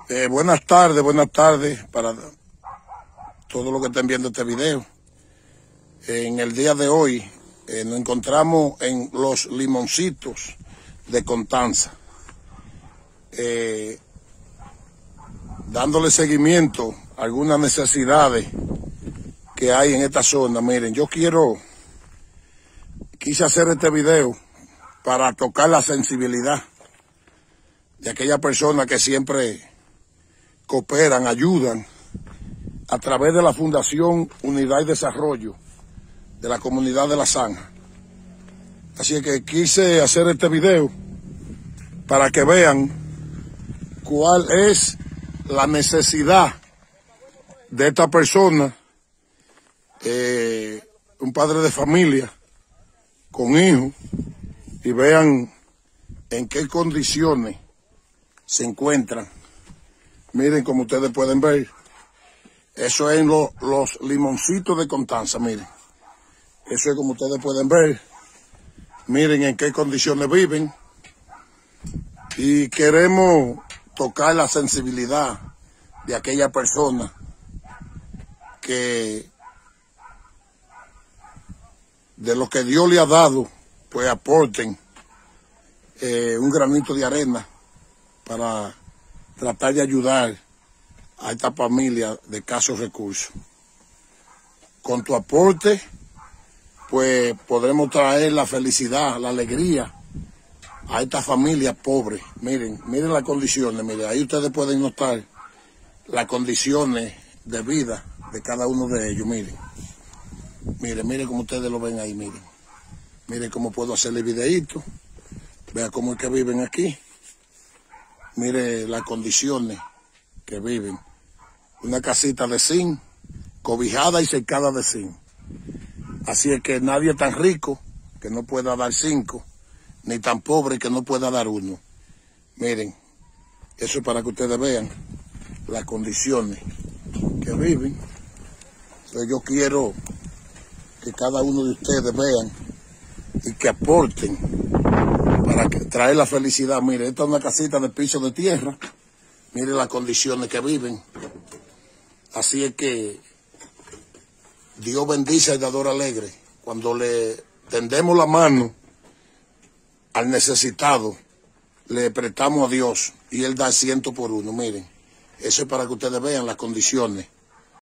Buenas tardes para todos los que estén viendo este video. En el día de hoy nos encontramos en Los Limoncitos de Constanza, dándole seguimiento a algunas necesidades que hay en esta zona. Miren, quise hacer este video para tocar la sensibilidad de aquellas personas que siempre cooperan, ayudan a través de la Fundación Unidad y Desarrollo de la comunidad de La Zanja. Así que quise hacer este video para que vean cuál es la necesidad de esta persona, un padre de familia con hijos, y vean en qué condiciones se encuentran. Miren, como ustedes pueden ver, eso es en los Limoncitos de Constanza. Miren, eso es como ustedes pueden ver. Miren en qué condiciones viven. Y queremos tocar la sensibilidad de aquella persona que de lo que Dios le ha dado, pues aporten un granito de arena para tratar de ayudar a esta familia de escasos recursos. Con tu aporte, pues podremos traer la felicidad, la alegría a esta familia pobre. Miren las condiciones, miren, ahí ustedes pueden notar las condiciones de vida de cada uno de ellos. Miren como ustedes lo ven ahí, miren cómo puedo hacerle videíto. Vean cómo es que viven aquí. Mire las condiciones que viven. Una casita de zinc, cobijada y cercada de zinc. Así es que nadie es tan rico que no pueda dar 5, ni tan pobre que no pueda dar 1. Miren, eso es para que ustedes vean las condiciones que viven. Entonces yo quiero que cada uno de ustedes vean y que aporten para traer la felicidad. Mire, esta es una casita de piso de tierra. Mire las condiciones que viven. Así es que Dios bendice al dador alegre. Cuando le tendemos la mano al necesitado, le prestamos a Dios y Él da 100 por 1. Miren, eso es para que ustedes vean las condiciones